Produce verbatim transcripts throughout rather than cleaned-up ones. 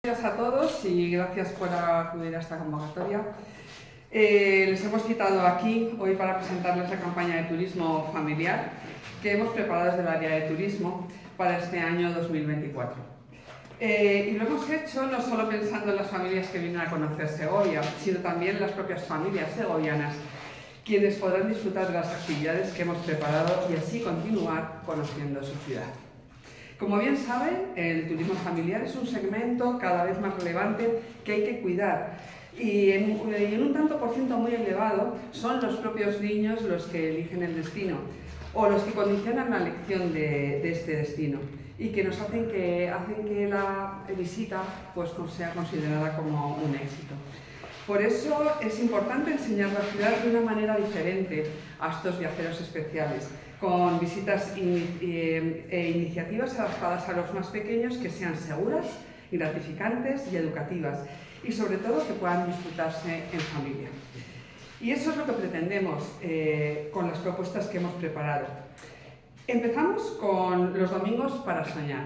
Gracias a todos y gracias por acudir a esta convocatoria. Eh, les hemos citado aquí hoy para presentarles la campaña de turismo familiar que hemos preparado desde el área de turismo para este año dos mil veinticuatro. Eh, y lo hemos hecho no solo pensando en las familias que vienen a conocer Segovia, sino también en las propias familias segovianas, quienes podrán disfrutar de las actividades que hemos preparado y así continuar conociendo su ciudad. Como bien saben, el turismo familiar es un segmento cada vez más relevante que hay que cuidar y en, y en un tanto por ciento muy elevado son los propios niños los que eligen el destino o los que condicionan la elección de, de este destino y que nos hacen que, hacen que la visita pues, sea considerada como un éxito. Por eso es importante enseñar la ciudad de una manera diferente a estos viajeros especiales, con visitas e iniciativas adaptadas a los más pequeños que sean seguras, gratificantes y educativas, y sobre todo que puedan disfrutarse en familia. Y eso es lo que pretendemos eh, con las propuestas que hemos preparado. Empezamos con los domingos para soñar,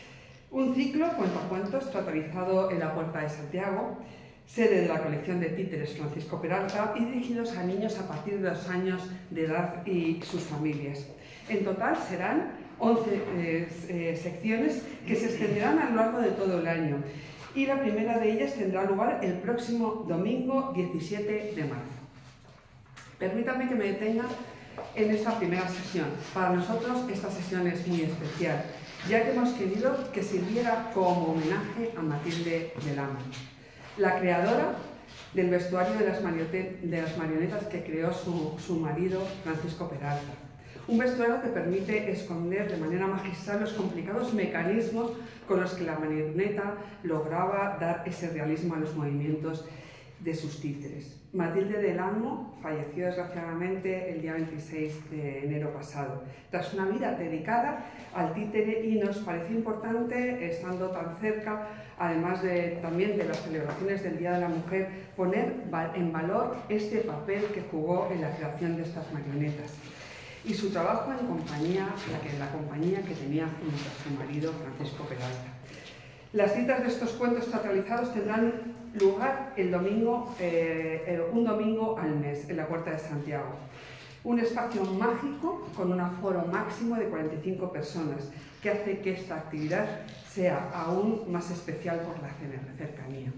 un ciclo cuentacuentos totalizado en la Puerta de Santiago, sede de la colección de títeres Francisco Peralta y dirigidos a niños a partir de dos años de edad y sus familias. En total serán once eh, eh, secciones que se extenderán a lo largo de todo el año y la primera de ellas tendrá lugar el próximo domingo diecisiete de marzo. Permítanme que me detenga en esta primera sesión. Para nosotros esta sesión es muy especial, ya que hemos querido que sirviera como homenaje a Matilde del Amo, la creadora del vestuario de las, de las marionetas que creó su, su marido Francisco Peralta. Un vestuario que permite esconder de manera magistral los complicados mecanismos con los que la marioneta lograba dar ese realismo a los movimientos de sus títeres. Matilde del Amo falleció desgraciadamente el día veintiséis de enero pasado, tras una vida dedicada al títere, y nos pareció importante, estando tan cerca, además de, también de las celebraciones del Día de la Mujer, poner en valor este papel que jugó en la creación de estas marionetas y su trabajo en compañía, la, que, la compañía que tenía junto a su marido Francisco Peralta. Las citas de estos cuentos teatralizados tendrán lugar el domingo, eh, un domingo al mes en la Puerta de Santiago. Un espacio mágico con un aforo máximo de cuarenta y cinco personas, que hace que esta actividad sea aún más especial por la cercanía.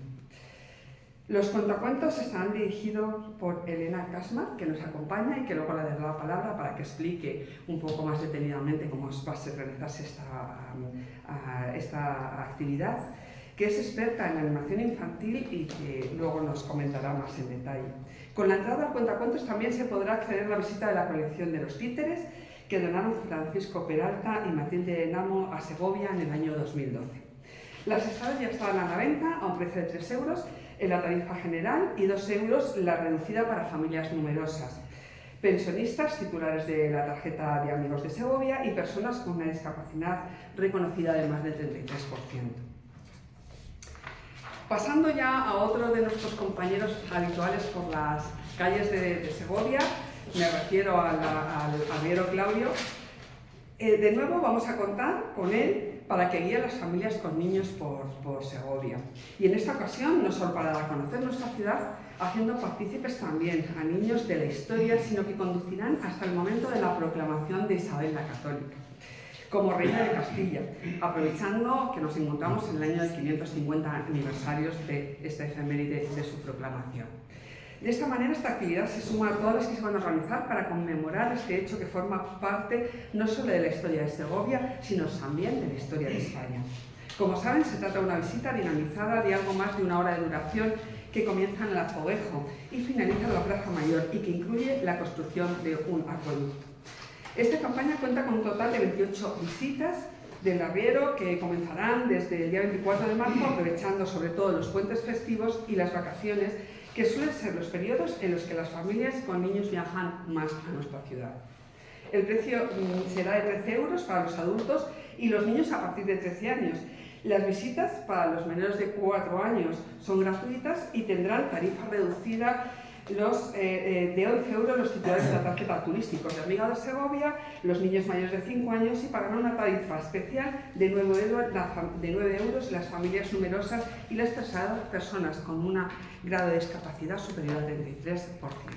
Los contacuentos estarán dirigidos por Elena Casma, que nos acompaña y que luego le dará la palabra para que explique un poco más detenidamente cómo va a realizarse esta, uh, esta actividad, que es experta en animación infantil y que luego nos comentará más en detalle. Con la entrada al cuentacuentos también se podrá acceder a la visita de la colección de los títeres que donaron Francisco Peralta y Matilde del Amo a Segovia en el año dos mil doce. Las entradas ya estaban a la venta a un precio de tres euros en la tarifa general y dos euros la reducida para familias numerosas, pensionistas, titulares de la tarjeta de Amigos de Segovia y personas con una discapacidad reconocida de más del treinta y tres por ciento. Pasando ya a otro de nuestros compañeros habituales por las calles de, de Segovia, me refiero a la, al arriero Claudio. Eh, de nuevo vamos a contar con él para que guíe a las familias con niños por, por Segovia. Y en esta ocasión, no solo para conocer nuestra ciudad, haciendo partícipes también a niños de la historia, sino que conducirán hasta el momento de la proclamación de Isabel la Católica como reina de Castilla, aprovechando que nos encontramos en el año de quinientos cincuenta aniversarios de esta efeméride de su proclamación. De esta manera, esta actividad se suma a todas las que se van a organizar para conmemorar este hecho que forma parte no solo de la historia de Segovia, sino también de la historia de España. Como saben, se trata de una visita dinamizada de algo más de una hora de duración que comienza en el Azoguejo y finaliza en la Plaza Mayor y que incluye la construcción de un acueducto. Esta campaña cuenta con un total de veintiocho visitas del arriero que comenzarán desde el día veinticuatro de marzo, aprovechando sobre todo los puentes festivos y las vacaciones, que suelen ser los periodos en los que las familias con niños viajan más a nuestra ciudad. El precio será de trece euros para los adultos y los niños a partir de trece años. Las visitas para los menores de cuatro años son gratuitas y tendrán tarifa reducida los, eh, de once euros los titulares de la tarjeta turísticos de Amiga de Segovia, los niños mayores de cinco años y pagarán una tarifa especial de nueve euros las familias numerosas y las personas con un grado de discapacidad superior al treinta y tres por ciento.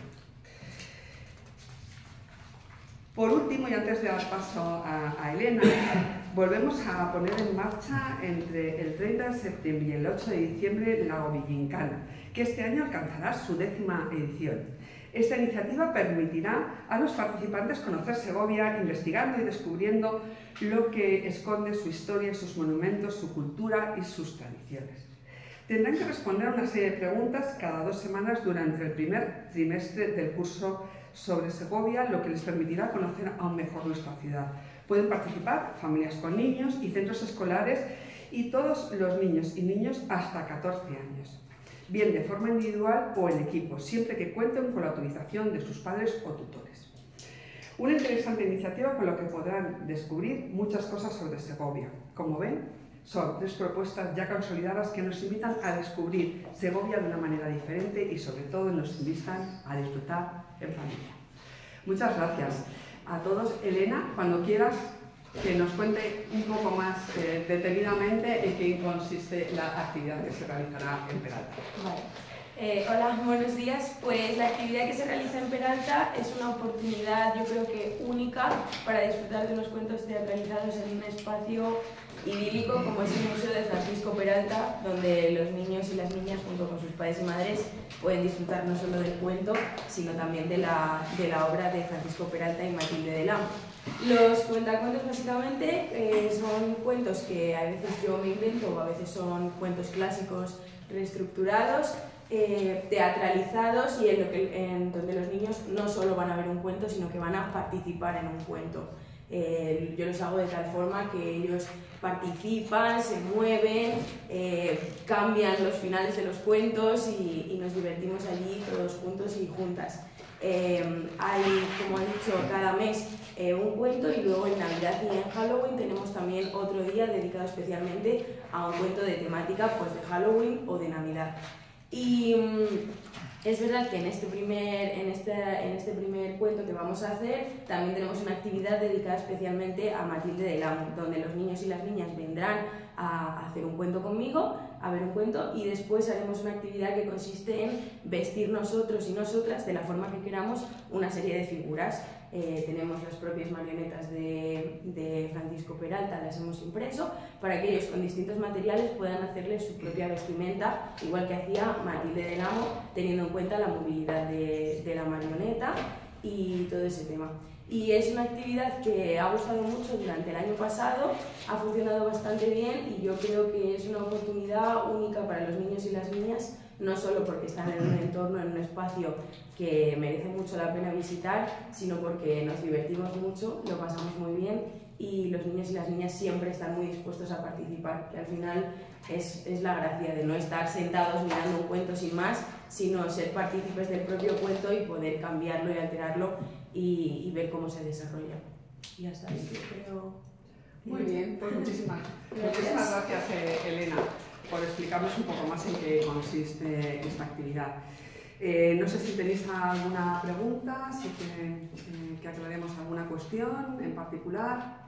Por último, y antes de dar paso a, a Elena, volvemos a poner en marcha entre el treinta de septiembre y el ocho de diciembre la Ovillincana, que este año alcanzará su décima edición. Esta iniciativa permitirá a los participantes conocer Segovia, investigando y descubriendo lo que esconde su historia, sus monumentos, su cultura y sus tradiciones. Tendrán que responder a una serie de preguntas cada dos semanas durante el primer trimestre del curso sobre Segovia, lo que les permitirá conocer aún mejor nuestra ciudad. Pueden participar familias con niños y centros escolares y todos los niños y niños hasta catorce años, bien de forma individual o en equipo, siempre que cuenten con la autorización de sus padres o tutores. Una interesante iniciativa con la que podrán descubrir muchas cosas sobre Segovia. Como ven, son tres propuestas ya consolidadas que nos invitan a descubrir Segovia de una manera diferente y sobre todo nos invitan a disfrutar en familia. Muchas gracias a todos. Elena, cuando quieras que nos cuente un poco más eh, detenidamente en qué consiste la actividad que se realizará en Peralta. Vale. Eh, hola, buenos días. Pues la actividad que se realiza en Peralta es una oportunidad, yo creo que única, para disfrutar de unos cuentos teatralizados en un espacio idílico como es el Museo de Francisco Peralta, donde los niños y las niñas, junto con sus padres y madres, pueden disfrutar no solo del cuento, sino también de la, de la obra de Francisco Peralta y Matilde del Amo. Los cuentacuentos básicamente eh, son cuentos que a veces yo me invento o a veces son cuentos clásicos reestructurados, eh, teatralizados y en, lo que, en donde los niños no solo van a ver un cuento, sino que van a participar en un cuento. Eh, yo los hago de tal forma que ellos participan, se mueven, eh, cambian los finales de los cuentos y, y nos divertimos allí todos juntos y juntas. Eh, hay, como he dicho, cada mes eh, un cuento y luego en Navidad y en Halloween tenemos también otro día dedicado especialmente a un cuento de temática pues, de Halloween o de Navidad. Y mm, es verdad que en este, primer, en, este, en este primer cuento que vamos a hacer también tenemos una actividad dedicada especialmente a Matilde del Amo, donde los niños y las niñas vendrán a hacer un cuento conmigo, a ver un cuento, y después haremos una actividad que consiste en vestir nosotros y nosotras de la forma que queramos una serie de figuras. Eh, tenemos las propias marionetas de, de Francisco Peralta, las hemos impreso, para que ellos con distintos materiales puedan hacerles su propia vestimenta, igual que hacía Matilde del Amo, teniendo en cuenta la movilidad de, de la marioneta y todo ese tema. Y es una actividad que ha gustado mucho durante el año pasado, ha funcionado bastante bien y yo creo que es una oportunidad única para los niños y las niñas, no solo porque están en un entorno, en un espacio que merece mucho la pena visitar, sino porque nos divertimos mucho, lo pasamos muy bien y los niños y las niñas siempre están muy dispuestos a participar, que al final es, es la gracia de no estar sentados mirando un cuento sin más, sino ser partícipes del propio cuento y poder cambiarlo y alterarlo y, y ver cómo se desarrolla. Y ya está, yo creo... Muy bien, pues muchísimas gracias, muchísimas gracias eh, Elena, por explicarnos un poco más en qué consiste esta actividad. Eh, no sé si tenéis alguna pregunta, si quieren eh, que aclaremos alguna cuestión en particular.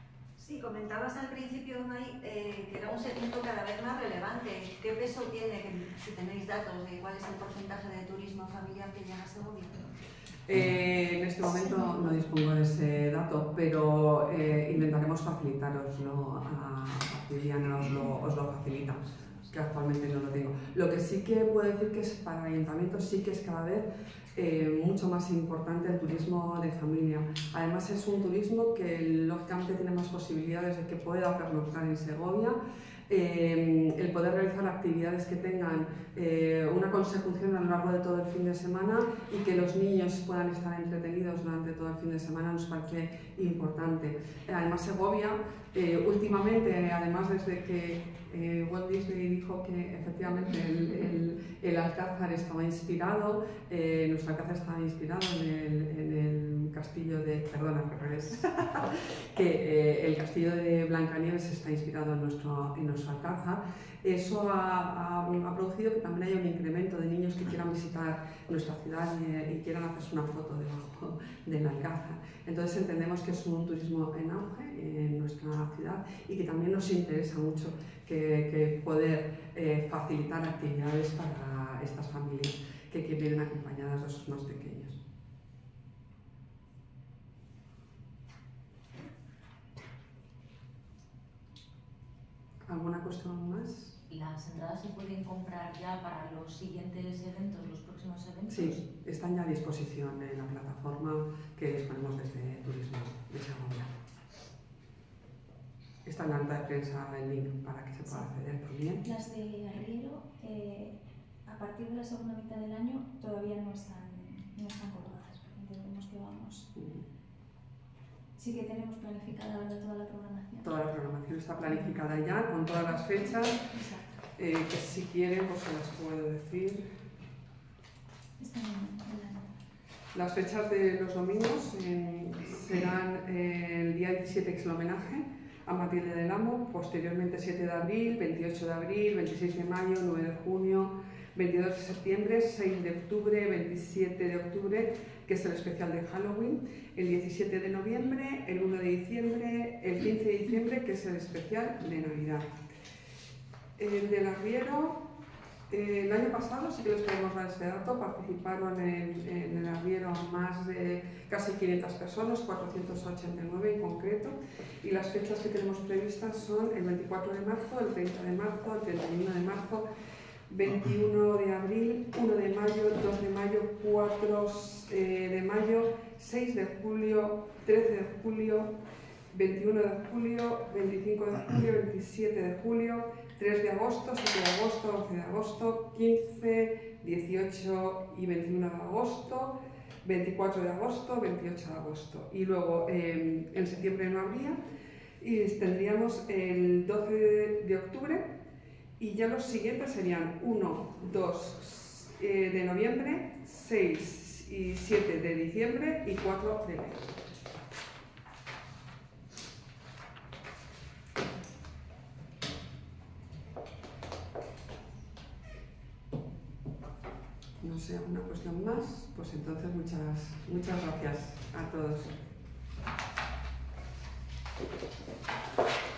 Sí, comentabas al principio, Unai, eh, que era un segmento cada vez más relevante. ¿Qué peso tiene, que, si tenéis datos, de cuál es el porcentaje de turismo familiar que llega a Segovia? Eh, en este momento no dispongo de ese dato, pero eh, intentaremos facilitaroslo. A, a Juliana os lo, os lo facilita, que actualmente no lo tengo. Lo que sí que puedo decir que es para ayuntamientos sí que es cada vez eh, mucho más importante el turismo de familia. Además es un turismo que lógicamente tiene más posibilidades de que pueda pernoctar en Segovia. Eh, el poder realizar actividades que tengan eh, una consecución a lo largo de todo el fin de semana y que los niños puedan estar entretenidos durante todo el fin de semana nos parece importante. Además Segovia, eh, últimamente, además desde que eh, Walt Disney dijo que efectivamente el, el, el Alcázar estaba inspirado, eh, nuestro Alcázar estaba inspirado en el, en el castillo de, perdona, al revés, que eh, el castillo de Blancanieves está inspirado en nuestro, en nuestro Alcázar. Eso ha, ha, ha producido que también haya un incremento de niños que quieran visitar nuestra ciudad y, y quieran hacerse una foto debajo del Alcázar. Entonces entendemos que es un turismo en auge en nuestra ciudad y que también nos interesa mucho que, que poder eh, facilitar actividades para estas familias que, que vienen acompañadas de sus más pequeños. ¿Alguna cuestión más? ¿Las entradas se pueden comprar ya para los siguientes eventos, los próximos eventos? Sí, están ya a disposición en la plataforma que disponemos desde Turismo de Segovia. Está en la nota de prensa el link para que se pueda acceder también. Las de Arriero, eh, a partir de la segunda mitad del año, todavía no están, no están colgadas, porque entendemos que vamos... Sí que tenemos planificada ahora toda la programación. Toda la programación está planificada ya, con todas las fechas, eh, que si quieren pues se las puedo decir. Están en la nota. Las fechas de los domingos eh, serán eh, el día diecisiete, que es el homenaje a Matilde del Amo, posteriormente siete de abril, veintiocho de abril, veintiséis de mayo, nueve de junio, veintidós de septiembre, seis de octubre, veintisiete de octubre, que es el especial de Halloween, el diecisiete de noviembre, el uno de diciembre, el quince de diciembre, que es el especial de Navidad. El del Arriero, eh, el año pasado, sí que les podemos dar este dato, participaron en, en el Arriero más de casi quinientas personas, cuatrocientos ochenta y nueve en concreto, y las fechas que tenemos previstas son el veinticuatro de marzo, el treinta de marzo, el treinta y uno de marzo, veintiuno de abril, uno de mayo, dos de mayo, cuatro de mayo, seis de julio, trece de julio, veintiuno de julio, veinticinco de julio, veintisiete de julio, tres de agosto, siete de agosto, once de agosto, quince, dieciocho y veintiuno de agosto, veinticuatro de agosto, veintiocho de agosto. Y luego eh, en septiembre no habría, y tendríamos el doce de octubre. Y ya los siguientes serían uno, dos eh, de noviembre, seis y siete de diciembre y cuatro de enero. No sé, ¿alguna cuestión más? Pues entonces muchas, muchas gracias a todos.